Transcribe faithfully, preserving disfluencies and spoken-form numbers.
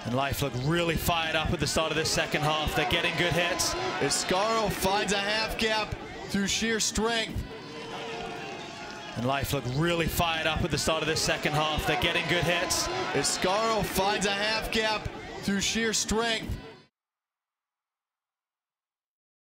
And Life look really fired up at the start of this second half. They're getting good hits. Escaro finds a half gap through sheer strength. And Life look really fired up at the start of this second half. They're getting good hits. Escaro finds a half gap through sheer strength.